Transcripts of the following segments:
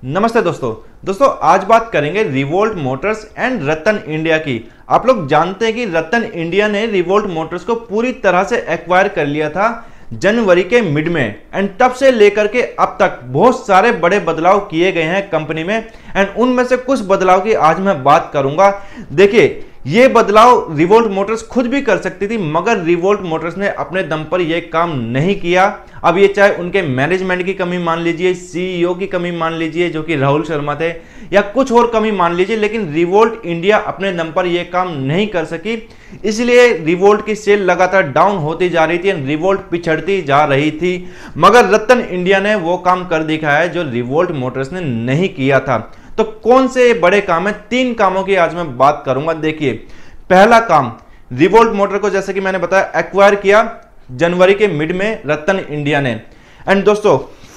नमस्ते दोस्तों आज बात करेंगे Revolt Motors and Rattan India की। आप लोग जानते हैं कि रतन इंडिया ने रिवोल्ट मोटर्स को पूरी तरह से एक्वायर कर लिया था जनवरी के मिड में, एंड तब से लेकर के अब तक बहुत सारे बड़े बदलाव किए गए हैं कंपनी में, एंड उनमें से कुछ बदलाव की आज मैं बात करूंगा। देखिए, ये बदलाव रिवोल्ट मोटर्स खुद भी कर सकती थी, मगर रिवोल्ट मोटर्स ने अपने दम पर यह काम नहीं किया। अब ये चाहे उनके मैनेजमेंट की कमी मान लीजिए, सीईओ की कमी मान लीजिए जो कि राहुल शर्मा थे, या कुछ और कमी मान लीजिए, लेकिन रिवोल्ट इंडिया अपने दम पर यह काम नहीं कर सकी। इसलिए रिवोल्ट की सेल लगातार डाउन होती जा रही थी, रिवोल्ट पिछड़ती जा रही थी, मगर रतन इंडिया ने वो काम कर दिखाया जो रिवोल्ट मोटर्स ने नहीं किया था। तो कौन से बड़े काम है? 3 कामों की आज मैं बात करूंगा। देखिए, पहला काम, रिवोल्ट मोटर को जैसे कि मैंने बताया एक्वायर किया जनवरी के मिड में रतन इंडिया ने, एंड दोस्तों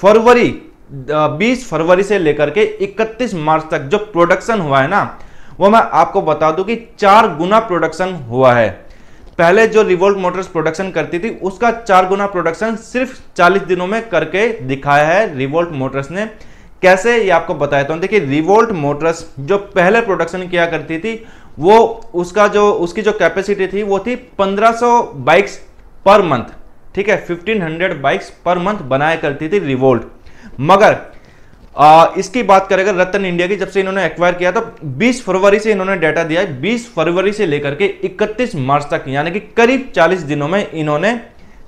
20 फरवरी से लेकर के 31 मार्च तक जो प्रोडक्शन हुआ है ना, वो मैं आपको बता दूं कि 4 गुना प्रोडक्शन हुआ है। पहले जो रिवोल्ट मोटर्स प्रोडक्शन करती थी उसका 4 गुना प्रोडक्शन सिर्फ 40 दिनों में करके दिखाया है रिवोल्ट मोटर्स ने। कैसे, ये आपको बताता हूं। देखिए, रिवोल्ट मोटर्स जो पहले प्रोडक्शन किया करती थी वो उसकी जो कैपेसिटी थी वो थी 1500 बाइक्स पर मंथ, ठीक है, 1500 बाइक्स पर मंथ बनाया करती थी रिवोल्ट। मगर इसकी बात करें अगर रतन इंडिया की, जब से इन्होंने एक्वायर किया तो 20 फरवरी से इन्होंने डाटा दिया है, 20 फरवरी से लेकर के 31 मार्च तक, यानी कि करीब 40 दिनों में इन्होंने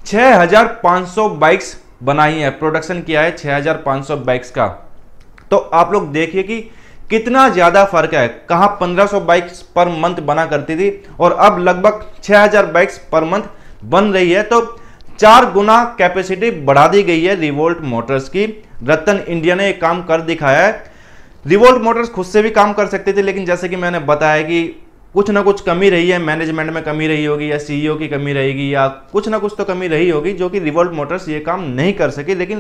6500 बाइक्स बनाई है, प्रोडक्शन किया है 6500 बाइक्स का। तो आप लोग देखिए कि कितना ज्यादा फर्क है। कहां 1500 बाइक्स पर मंथ बना करती थी और अब लगभग 6000 बाइक्स पर मंथ बन रही है। तो 4 गुना कैपेसिटी बढ़ा दी गई है रिवोल्ट मोटर्स की। रतन इंडिया ने एक काम कर दिखाया है। रिवोल्ट मोटर्स खुद से भी काम कर सकते थे, लेकिन जैसे कि मैंने बताया कि कुछ ना कुछ कमी रही है, मैनेजमेंट में कमी रही होगी, या सीईओ की कमी रहेगी, या कुछ ना कुछ तो कमी रही होगी जो कि रिवोल्ट मोटर्स ये काम नहीं कर सके, लेकिन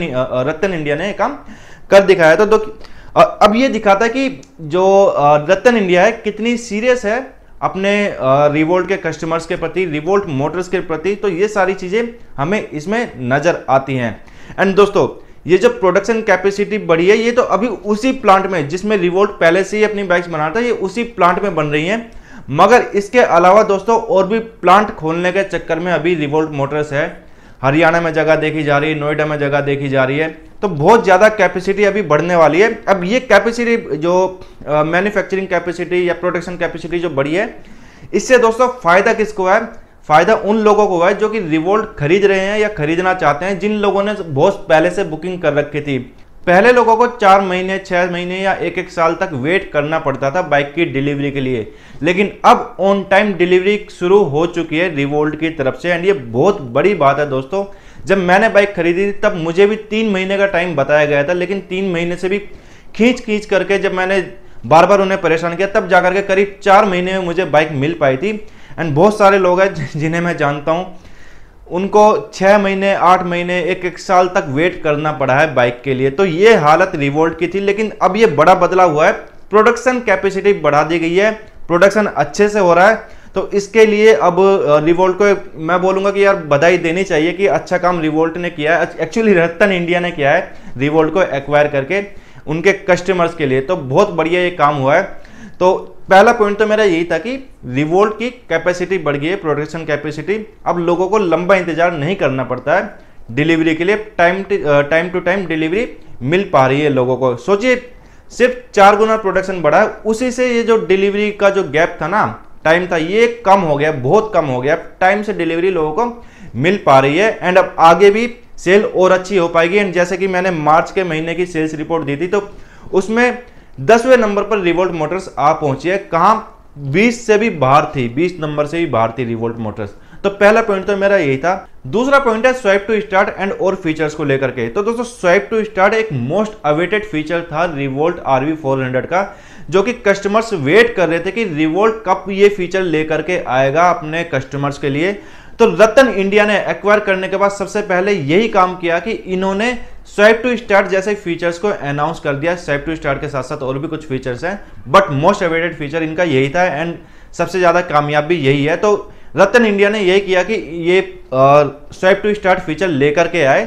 रतन इंडिया ने ये काम कर दिखाया। तो अब ये दिखाता है कि जो रतन इंडिया है कितनी सीरियस है अपने रिवोल्ट के कस्टमर्स के प्रति, रिवोल्ट मोटर्स के प्रति। तो ये सारी चीजें हमें इसमें नजर आती हैं। एंड दोस्तों, ये जो प्रोडक्शन कैपेसिटी बढ़ी है, ये तो अभी उसी प्लांट में जिसमें रिवोल्ट पहले से ही अपनी बाइक्स बनाता है, ये उसी प्लांट में बन रही है। मगर इसके अलावा दोस्तों और भी प्लांट खोलने के चक्कर में अभी रिवोल्ट मोटर्स है, हरियाणा में जगह देखी जा रही है, नोएडा में जगह देखी जा रही है। तो बहुत ज्यादा कैपेसिटी अभी बढ़ने वाली है। अब ये कैपेसिटी जो मैन्युफैक्चरिंग कैपेसिटी या प्रोडक्शन कैपेसिटी जो बढ़ी है, इससे दोस्तों फायदा किसको है? फायदा उन लोगों को है जो कि रिवोल्ट खरीद रहे हैं या खरीदना चाहते हैं, जिन लोगों ने बहुत पहले से बुकिंग कर रखी थी। पहले लोगों को 4 महीने, 6 महीने या 1 साल तक वेट करना पड़ता था बाइक की डिलीवरी के लिए, लेकिन अब ऑन टाइम डिलीवरी शुरू हो चुकी है रिवोल्ट की तरफ से। एंड ये बहुत बड़ी बात है दोस्तों। जब मैंने बाइक खरीदी थी तब मुझे भी 3 महीने का टाइम बताया गया था, लेकिन 3 महीने से भी खींच करके जब मैंने बार बार उन्हें परेशान किया, तब जाकर के करीब 4 महीने में मुझे बाइक मिल पाई थी। एंड बहुत सारे लोग हैं जिन्हें मैं जानता हूं, उनको 6 महीने, 8 महीने, 1 साल तक वेट करना पड़ा है बाइक के लिए। तो ये हालत रिवोल्ट की थी, लेकिन अब ये बड़ा बदलाव हुआ है। प्रोडक्शन कैपेसिटी बढ़ा दी गई है, प्रोडक्शन अच्छे से हो रहा है। तो इसके लिए अब रिवोल्ट को मैं बोलूंगा कि यार बधाई देनी चाहिए कि अच्छा काम रिवोल्ट ने किया है। एक्चुअली रतन इंडिया ने किया है रिवोल्ट को एक्वायर करके उनके कस्टमर्स के लिए। तो बहुत बढ़िया ये काम हुआ है। तो पहला पॉइंट तो मेरा यही था कि रिवोल्ट की कैपेसिटी बढ़ गई है, प्रोडक्शन कैपेसिटी। अब लोगों को लंबा इंतजार नहीं करना पड़ता है डिलीवरी के लिए, टाइम टू टाइम डिलीवरी मिल पा रही है लोगों को। सोचिए, सिर्फ 4 गुना प्रोडक्शन बढ़ा है, उसी से ये जो डिलीवरी का जो गैप था ना, टाइम था, ये कम हो गया, बहुत कम हो गया। टाइम से डिलीवरी लोगों को मिल पा रही है। एंड अब आगे भी सेल और अच्छी हो पाएगी। एंड जैसे कि मैंने मार्च के महीने की सेल्स रिपोर्ट दी थी, तो उसमें 10वें नंबर पर रिवोल्ट मोटर्स आ पहुंची है। कहां? 20 से भी बाहर थी, 20 नंबर से भी बाहर थी रिवोल्ट मोटर्स। तो पहला पॉइंट तो मेरा यही था। दूसरा पॉइंट है स्वाइप टू स्टार्ट एंड और फीचर्स को लेकर के। तो दोस्तों, स्वाइप टू स्टार्ट एक मोस्ट अवेटेड फीचर था रिवोल्ट RV400 का, जो कि कस्टमर्स वेट कर रहे थे कि रिवोल्ट कब ये फीचर लेकर के आएगा अपने कस्टमर्स के लिए। तो रतन इंडिया ने एक्वायर करने के बाद सबसे पहले यही काम किया कि इन्होंने स्वाइप टू स्टार्ट जैसे फीचर्स को अनाउंस कर दिया। स्वाइप टू स्टार्ट के साथ साथ और भी कुछ फीचर्स हैं, बट मोस्ट अवेटेड फीचर इनका यही था एंड सबसे ज्यादा कामयाब भी यही है। तो रतन इंडिया ने यही किया कि ये स्वाइप टू स्टार्ट फीचर लेकर के आए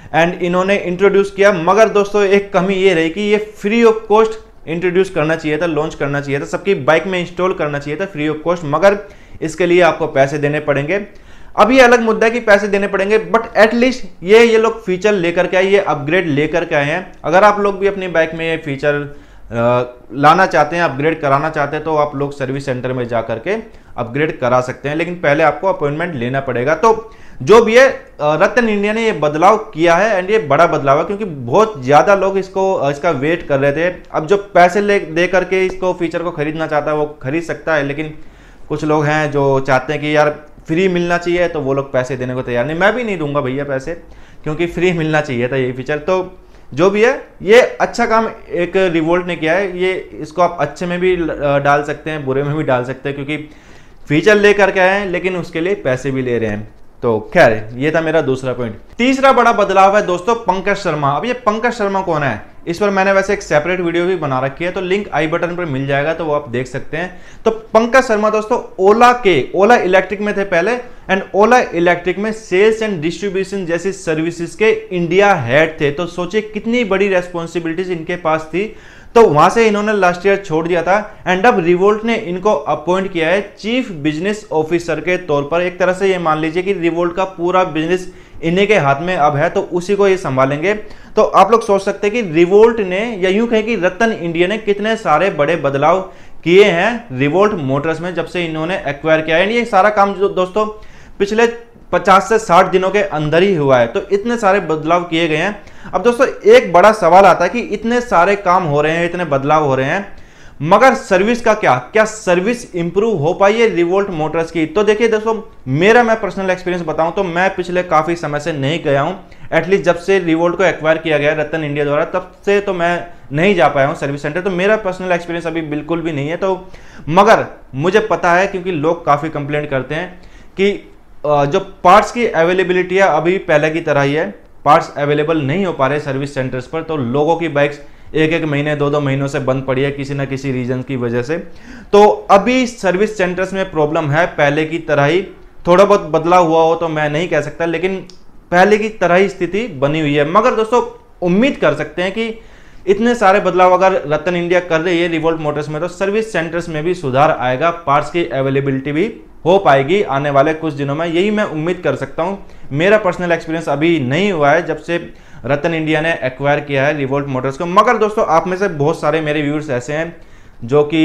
एंड इन्होंने इंट्रोड्यूस किया, मगर दोस्तों एक कमी ये रही कि ये फ्री ऑफ कॉस्ट इंट्रोड्यूस करना चाहिए था, लॉन्च करना चाहिए था, सबकी बाइक में इंस्टॉल करना चाहिए था फ्री ऑफ कॉस्ट, मगर इसके लिए आपको पैसे देने पड़ेंगे। अब ये अलग मुद्दा है कि पैसे देने पड़ेंगे, बट एटलीस्ट ये लोग फीचर लेकर के आए, ये अपग्रेड लेकर के आए हैं। अगर आप लोग भी अपनी बाइक में ये फीचर लाना चाहते हैं, अपग्रेड कराना चाहते हैं, तो आप लोग सर्विस सेंटर में जा करके अपग्रेड करा सकते हैं, लेकिन पहले आपको अपॉइंटमेंट लेना पड़ेगा। तो जो भी है रत्न इंडिया ने ये बदलाव किया है, एंड ये बड़ा बदलाव है क्योंकि बहुत ज़्यादा लोग इसका वेट कर रहे थे। अब जो पैसे दे करके इसको फीचर को खरीदना चाहता है वो खरीद सकता है, लेकिन कुछ लोग हैं जो चाहते हैं कि यार फ्री मिलना चाहिए, तो वो लोग पैसे देने को तैयार नहीं। मैं भी नहीं दूंगा भैया पैसे, क्योंकि फ्री मिलना चाहिए था ये फीचर। तो जो भी है ये अच्छा काम एक रिवोल्ट ने किया है, ये इसको आप अच्छे में भी डाल सकते हैं, बुरे में भी डाल सकते हैं, क्योंकि फीचर लेकर के आए हैं लेकिन उसके लिए पैसे भी ले रहे हैं। तो खैर ये था मेरा दूसरा पॉइंट। तीसरा बड़ा बदलाव है दोस्तों पंकज शर्मा। अब ये पंकज शर्मा कौन है, इस पर मैंने वैसे एक सेपरेट वीडियो भी बना रखी है, तो लिंक आई बटन पर मिल जाएगा, तो वो आप देख सकते हैं। तो पंकज शर्मा दोस्तों ओला इलेक्ट्रिक में थे पहले, एंड ओला इलेक्ट्रिक में सेल्स एंड डिस्ट्रीब्यूशन जैसी सर्विसेज के इंडिया हेड थे। तो सोचिए कितनी बड़ी रेस्पॉन्सिबिलिटीज इनके पास थी। तो वहां से इन्होंने लास्ट ईयर छोड़ दिया था, एंड अब रिवोल्ट ने इनको अपॉइंट किया है चीफ बिजनेस ऑफिसर के तौर पर। एक तरह से ये मान लीजिए कि रिवोल्ट का पूरा बिजनेस इन्हीं के हाथ में अब है, तो उसी को ये संभालेंगे। तो आप लोग सोच सकते हैं कि रिवोल्ट ने, या यूं कहें कि रत्न इंडिया ने कितने सारे बड़े बदलाव किए हैं रिवोल्ट मोटर्स में जब से इन्होंने एक्वायर किया है। ये सारा काम जो दोस्तों पिछले 50 से 60 दिनों के अंदर ही हुआ है, तो इतने सारे बदलाव किए गए हैं। अब दोस्तों एक बड़ा सवाल आता है कि इतने सारे काम हो रहे हैं, इतने बदलाव हो रहे हैं, मगर सर्विस का क्या सर्विस इंप्रूव हो पाई है रिवोल्ट मोटर्स की? तो देखिए दोस्तों मैं पर्सनल एक्सपीरियंस बताऊं तो मैं पिछले काफी समय से नहीं गया हूं, एटलीस्ट जब से रिवोल्ट को एक्वायर किया गया रत्न इंडिया द्वारा तब से तो मैं नहीं जा पाया हूं सर्विस सेंटर। तो मेरा पर्सनल एक्सपीरियंस अभी बिल्कुल भी नहीं है। तो मगर मुझे पता है, क्योंकि लोग काफी कंप्लेंट करते हैं कि जो पार्ट्स की अवेलेबिलिटी है अभी पहले की तरह ही है, पार्ट्स अवेलेबल नहीं हो पा रहे सर्विस सेंटर्स पर। तो लोगों की बाइक्स एक महीने 2 महीनों से बंद पड़ी है किसी ना किसी रीजन की वजह से। तो अभी सर्विस सेंटर्स में प्रॉब्लम है, पहले की तरह ही। थोड़ा बहुत बदलाव हुआ हो तो मैं नहीं कह सकता, लेकिन पहले की तरह ही स्थिति बनी हुई है। मगर दोस्तों उम्मीद कर सकते हैं कि इतने सारे बदलाव अगर रत्न इंडिया कर रही है रिवोल्ट मोटर्स में, तो सर्विस सेंटर्स में भी सुधार आएगा, पार्ट्स की अवेलेबिलिटी भी हो पाएगी आने वाले कुछ दिनों में, यही मैं उम्मीद कर सकता हूं। मेरा पर्सनल एक्सपीरियंस अभी नहीं हुआ है जब से रत्न इंडिया ने एक्वायर किया है रिवोल्ट मोटर्स को। मगर दोस्तों आप में से बहुत सारे मेरे व्यूअर्स ऐसे हैं जो कि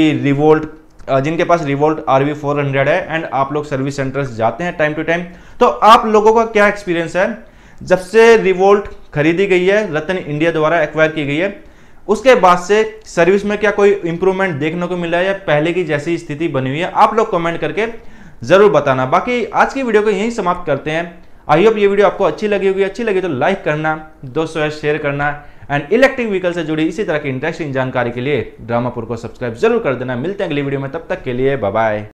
जिनके पास रिवोल्ट RV400 है, एंड आप लोग सर्विस सेंटर्स जाते हैं टाइम टू टाइम। तो आप लोगों का क्या एक्सपीरियंस है जब से रिवोल्ट खरीदी गई है, रत्न इंडिया द्वारा एक्वायर की गई है, उसके बाद से सर्विस में क्या कोई इंप्रूवमेंट देखने को मिला है या पहले की जैसी स्थिति बनी हुई है? आप लोग कमेंट करके जरूर बताना। बाकी आज की वीडियो को यहीं समाप्त करते हैं। आई होप ये वीडियो आपको अच्छी लगी होगी, अच्छी लगी तो लाइक करना, दोस्तों शेयर करना, एंड इलेक्ट्रिक व्हीकल से जुड़ी इसी तरह की इंटरेस्टिंग जानकारी के लिए ड्रामापुर को सब्सक्राइब जरूर कर देना। मिलते हैं अगली वीडियो में, तब तक के लिए बाय बाय।